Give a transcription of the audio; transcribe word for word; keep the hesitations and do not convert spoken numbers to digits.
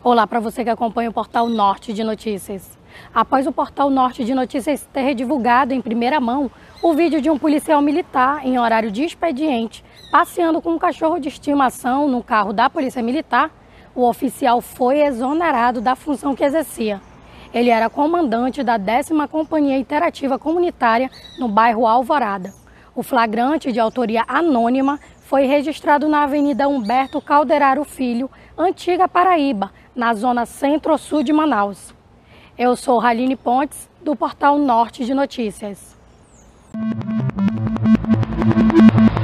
Olá para você que acompanha o Portal Norte de Notícias. Após o Portal Norte de Notícias ter divulgado em primeira mão o vídeo de um policial militar em horário de expediente passeando com um cachorro de estimação no carro da Polícia Militar, o oficial foi exonerado da função que exercia. Ele era comandante da décima Companhia Interativa Comunitária no bairro Alvorada. O flagrante, de autoria anônima, foi registrado na Avenida Humberto Calderaro Filho, Antiga Paraíba, na zona centro-sul de Manaus. Eu sou Raline Pontes, do Portal Norte de Notícias.